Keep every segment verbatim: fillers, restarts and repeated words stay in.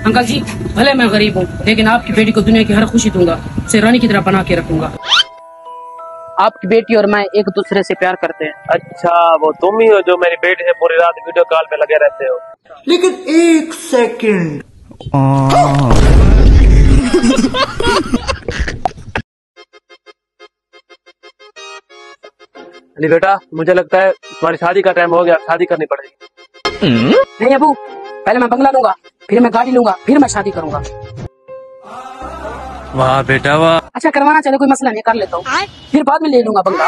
Uncle जी, भले मैं गरीब हूँ, लेकिन आपकी बेटी को दुनिया की हर खुशी दूंगा, उसे रानी की तरह बना के रखूंगा। आपकी बेटी और मैं एक दूसरे से प्यार करते हैं। अच्छा, वो तुम ही हो जो मेरी बेटी से पूरी रात वीडियो कॉल पे लगे रहते हो। लेकिन एक सेकंड। अली बेटा, मुझे लगता है तुम्हारी शादी का टाइम हो गया, शादी करनी पड़ेगी। नहीं अबू, पहले मैं बंगला लूंगा, फिर मैं गाड़ी लूंगा, फिर मैं शादी करूंगा। वाह बेटा वाह। अच्छा, करवाना चले कोई मसला नहीं, कर लेता हूँ, फिर बाद में ले लूंगा बंगला।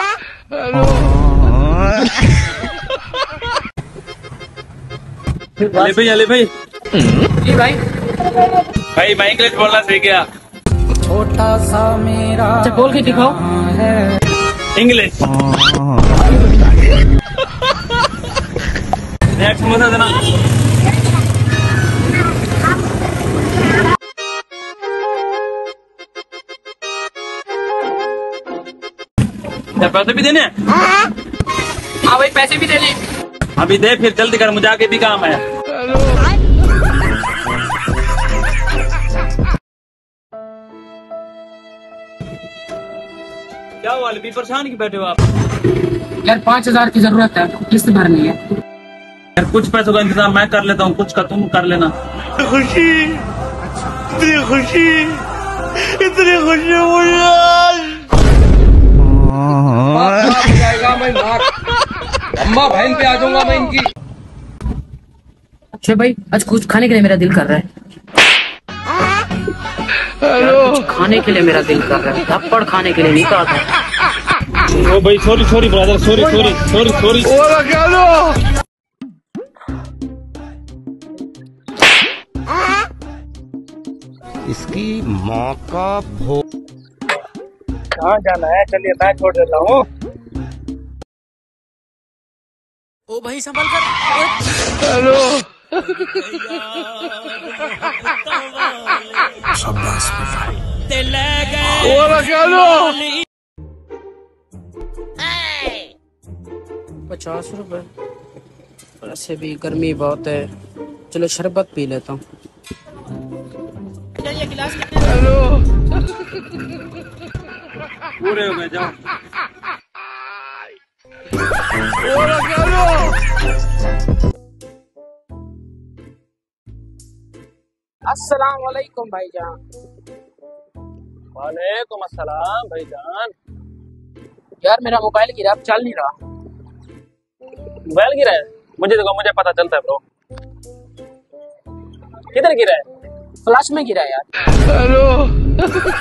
अली भाई, अली भाई, जी भाई। भाई मैं इंग्लिश बोलना सीख गया। छोटा सा मेरा। अच्छा, बोल के दिखाओ। इंग्लिश। नेक्स्ट समोसा देना। क्या पैसे भी देने? हाँ भाई, पैसे भी देने। अभी दे, फिर जल्दी कर, मुझे आगे भी काम है। क्या हुआ, अभी परेशान क्यों बैठे हो आप? यार पाँच हजार की जरूरत है, किस्त भरनी है। यार कुछ पैसों का इंतजाम मैं कर लेता हूँ, कुछ का तुम कर लेना। खुशी, इतनी खुशी, इतनी खुशी मुझे आज। हो जाएगा, मैं अम्मा बहन पे आ जाऊंगा मैं इनकी। अच्छा भाई, आज कुछ खाने के लिए मेरा दिल कर रहा है। कुछ खाने के लिए मेरा दिल कर रहा है, थप्पड़ खाने के लिए नहीं कहा। ओ भाई, sorry sorry brother, sorry sorry sorry sorry. क्या लो? इसकी माँ का भो। कहाँ जाना है? चलिए मैं छोड़ देता हूँ। ओ भाई संभल कर। हेलो। शाबाश क्या लो? पचास रुपए। वैसे भी गर्मी बहुत है, चलो शरबत पी लेता हूँ। हेलो। पूरे हो गए, जाओ। क्या लो? अस्सलाम वालेकुम भाईजान। वालेकुम अस्सलाम भाईजान। यार मेरा मोबाइल गिरा, अब चल नहीं रहा। मोबाइल गिरा है? मुझे देखो, मुझे पता चलता है ब्रो। किधर गिरा है? फ्लैश में गिरा यार। हेलो।